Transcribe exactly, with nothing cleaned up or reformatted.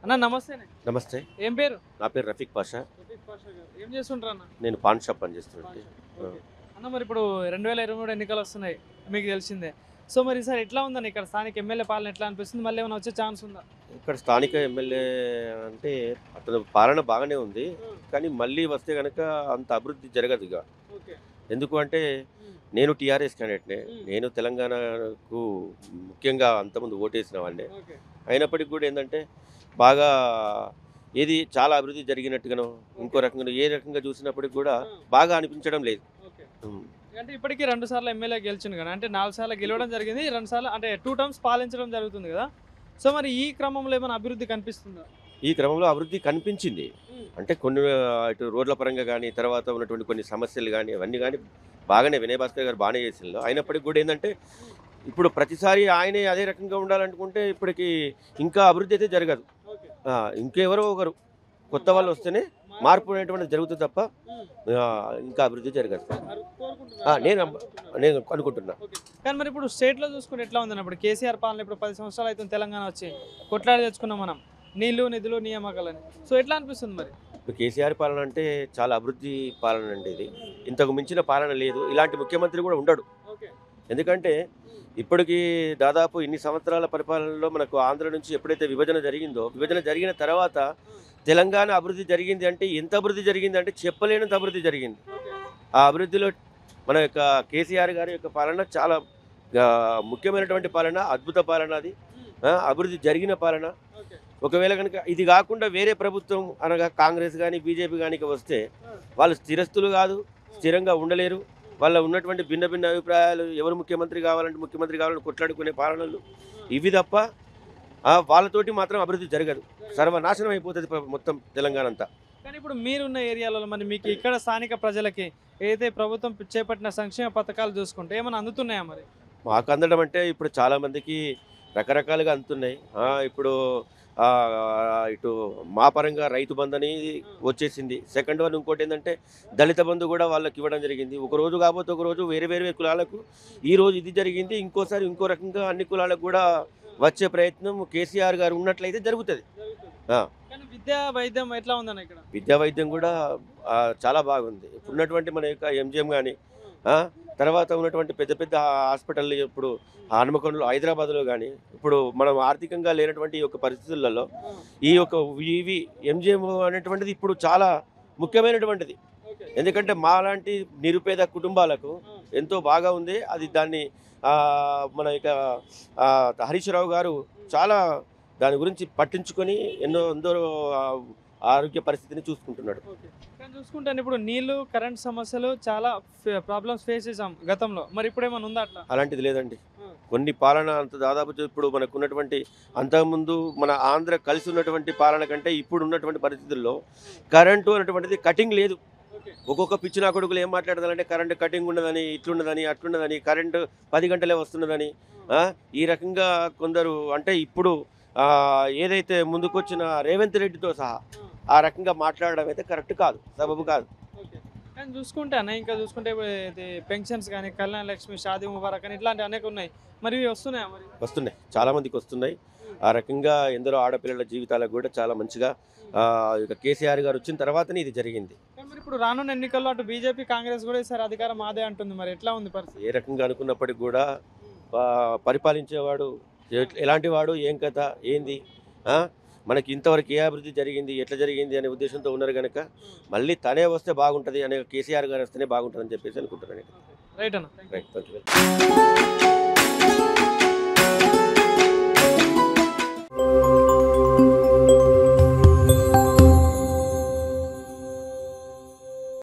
అన్న నమస్తే. నమస్తే. ఏం పేరు? నా పేరు రఫీక్ పాషా. రఫీక్ పాషా గారు ఏం చేస్తుంటారు అన్న? నేను పాన్ షాప్ పనిచేస్తున్నాను. అన్న మరి ఇప్పుడు రెండు వేల ఇరవై మూడు ఎన్నికలు వస్తున్నాయి, మీకు తెలిసిందే. సో మరి ఈసారి ఎట్లా ఉందని ఇక్కడ స్థానిక ఎమ్మెల్యే పాలన ఎట్లా అనిపిస్తుంది? మళ్ళీ ఏమైనా వచ్చే ఛాన్స్ ఉందా? ఇక్కడ స్థానిక ఎమ్మెల్యే అంటే అతను పాలన బాగానే ఉంది, కానీ మళ్ళీ వస్తే కనుక అంత అభివృద్ధి జరగదు. ఇక ఎందుకు అంటే నేను టీఆర్ఎస్ క్యాండిడేట్నే, నేను తెలంగాణకు ముఖ్యంగా అంతకుముందు ఓటేసిన వాడినే. అయినప్పటికీ కూడా ఏంటంటే బాగా ఏది చాలా అభివృద్ధి జరిగినట్టుగానో ఇంకో రకంగా ఏ రకంగా చూసినప్పటికి కూడా బాగా అనిపించడం లేదు. అంటే ఇప్పటికీ రెండు సార్లు ఎమ్మెల్యే గెలిచింది కదా, అంటే నాలుగు సార్లు గెలవడం జరిగింది, రెండు సార్లు అంటే టూ టర్మ్స్ పాలించడం జరుగుతుంది కదా. సో మరి ఈ క్రమంలో ఏమైనా అభివృద్ధి కనిపిస్తుందా? ఈ క్రమంలో అభివృద్ధి కనిపించింది. అంటే కొన్ని ఇటు రోడ్ల పరంగా కానీ, తర్వాత ఉన్నటువంటి కొన్ని సమస్యలు కానీ అవన్నీ కానీ బాగానే వినయ్ భాస్కర్ గారు బాగానే చేసిండ్రు. అయినప్పటికీ కూడా ఏంటంటే ఇప్పుడు ప్రతిసారి ఆయనే అదే రకంగా ఉండాలనుకుంటే ఇప్పటికి ఇంకా అభివృద్ధి అయితే జరగదు. ఇంకెవరో ఒకరు కొత్త వాళ్ళు వస్తేనే మార్పు అనేటువంటిది జరుగుతుంది తప్ప ఇంకా అభివృద్ధి జరగదు నేను నేను అనుకుంటున్నా. కానీ మరి ఇప్పుడు స్టేట్లో చూసుకుంటే ఎట్లా ఉందని, ఇప్పుడు కేసీఆర్ పాలన ఇప్పుడు పది సంవత్సరాలు అయితే తెలంగాణ వచ్చి కొట్లాడి తెచ్చుకున్నాం మనం నీళ్లు నిధులు నియామకాలని. సో ఎట్లా అనిపిస్తుంది మరి? ఇప్పుడు కేసీఆర్ పాలన అంటే చాలా అభివృద్ధి పాలన అండి. ఇది ఇంతకు మించిన పాలన లేదు. ఇలాంటి ముఖ్యమంత్రి కూడా ఉండడు. ఎందుకంటే ఇప్పటికీ దాదాపు ఇన్ని సంవత్సరాల పరిపాలనలో మనకు ఆంధ్ర నుంచి ఎప్పుడైతే విభజన జరిగిందో, విభజన జరిగిన తర్వాత తెలంగాణ అభివృద్ధి జరిగింది అంటే ఎంత అభివృద్ధి జరిగింది అంటే చెప్పలేనంత అభివృద్ధి జరిగింది. ఆ అభివృద్ధిలో మన యొక్క కేసీఆర్ గారి యొక్క పాలన చాలా ముఖ్యమైనటువంటి పాలన, అద్భుత పాలన, అది అభివృద్ధి జరిగిన పాలన. ఒకవేళ కనుక ఇది కాకుండా వేరే ప్రభుత్వం అనగా కాంగ్రెస్ కానీ బీజేపీ కానీ వస్తే వాళ్ళు స్థిరస్తులు కాదు, స్థిరంగా ఉండలేరు. వాళ్ళ ఉన్నటువంటి భిన్న భిన్న అభిప్రాయాలు, ఎవరు ముఖ్యమంత్రి కావాలంటే ముఖ్యమంత్రి కావాలని కొట్లాడుకునే పాలనలు ఇవి తప్ప వాళ్ళతోటి మాత్రం అభివృద్ధి జరగదు. సర్వనాశనం అయిపోతుంది మొత్తం తెలంగాణ అంతా. కానీ ఇప్పుడు మీరున్న ఏరియాలో మరి మీకు ఇక్కడ స్థానిక ప్రజలకి ఏదైతే ప్రభుత్వం చేపట్టిన సంక్షేమ పథకాలు చూసుకుంటే ఏమైనా అందుతున్నాయా మరి? మాకు అందడం అంటే ఇప్పుడు చాలామందికి రకరకాలుగా అందుతున్నాయి. ఇప్పుడు ఇటు మా పరంగా రైతు బంధు అనేది వచ్చేసింది. సెకండ్ వన్ ఇంకోటి ఏంటంటే దళిత బంధు కూడా వాళ్ళకి ఇవ్వడం జరిగింది. ఒక రోజు కాకపోతే ఒక రోజు వేరే వేరే కులాలకు ఈ రోజు ఇది జరిగింది, ఇంకోసారి ఇంకో రకంగా అన్ని కులాలకు కూడా వచ్చే ప్రయత్నం కేసీఆర్ గారు ఉన్నట్లయితే జరుగుతుంది. విద్యా వైద్యం ఎట్లా ఉందన్న? ఇక్కడ విద్యా వైద్యం కూడా చాలా బాగుంది. ఇప్పుడున్నటువంటి మన యొక్క ఎంజిఎం కానీ తర్వాత ఉన్నటువంటి పెద్ద పెద్ద హాస్పిటల్ ఇప్పుడు హనుమకొండలో హైదరాబాద్లో కానీ ఇప్పుడు మనం ఆర్థికంగా లేనటువంటి ఈ యొక్క పరిస్థితులలో ఈ యొక్క ఇవి ఎంజిఎం అనేటువంటిది ఇప్పుడు చాలా ముఖ్యమైనటువంటిది. ఎందుకంటే మాలాంటి నిరుపేద కుటుంబాలకు ఎంతో బాగా ఉంది అది. దాన్ని మన ఇక హరీష్ రావు గారు చాలా దాని గురించి పట్టించుకొని ఎన్నో ఎందరో ఆరోగ్య పరిస్థితిని చూసుకుంటున్నాడు. కానీ చూసుకుంటే ఇప్పుడు నీళ్లు కరెంట్ సమస్యలు చాలా ప్రాబ్లమ్స్ ఫేస్ చేసాం గతంలో, మరి ఇప్పుడు ఏమైనా ఉందా అట్లా? అలాంటిది లేదండి. కొన్ని పాలన అంత దాదాపు ఇప్పుడు మనకు ఉన్నటువంటి అంతకుముందు మన ఆంధ్ర కలిసి ఉన్నటువంటి పాలన కంటే ఇప్పుడు ఉన్నటువంటి పరిస్థితుల్లో కరెంటు అనేటువంటిది కటింగ్ లేదు. ఒక్కొక్క పిచ్చిన కొడుకులు ఏం మాట్లాడదాలంటే కరెంటు కటింగ్ ఉన్నదని, ఇట్లున్నదని, అట్లున్నదని, కరెంటు పది గంటలే వస్తున్నదని ఈ రకంగా కొందరు అంటే ఇప్పుడు ఏదైతే ముందుకొచ్చిన రేవంత్ రెడ్డితో సహా ఆ రకంగా మాట్లాడడం అయితే కరెక్ట్ కాదు, సబబు కాదు. కానీ చూసుకుంటే అన్న ఇంకా చూసుకుంటే పెన్షన్స్ కానీ కళ్యాణ లక్ష్మి, షాదీ ముబారక్ అని ఇట్లాంటి అనేక ఉన్నాయి, మరి వస్తున్నాయా? మరి వస్తున్నాయి, చాలా మందికి వస్తున్నాయి. ఆ రకంగా ఎందరో ఆడపిల్లల జీవితాలకు కూడా చాలా మంచిగా ఇక కేసీఆర్ గారు వచ్చిన తర్వాతనే ఇది జరిగింది. మరి ఇప్పుడు రానున్న ఎన్నికల్లో అటు బీజేపీ కాంగ్రెస్ కూడా ఈసారి అధికారం మాదే అంటుంది, మరి ఎట్లా ఉంది పరిస్థితి? ఏ రకంగా అనుకున్నప్పటికీ కూడా పరిపాలించేవాడు ఎలాంటి వాడు, ఏం కథ ఏంది, మనకి ఇంతవరకు ఏ అభివృద్ధి జరిగింది, ఎట్లా జరిగింది అనే ఉద్దేశంతో ఉన్నారు కనుక మళ్ళీ తనే వస్తే బాగుంటుంది అనే కేసీఆర్ గారు వస్తేనే బాగుంటుంది అని చెప్పేసి అనుకుంటున్నాను. రైట్ అన్న, రైట్.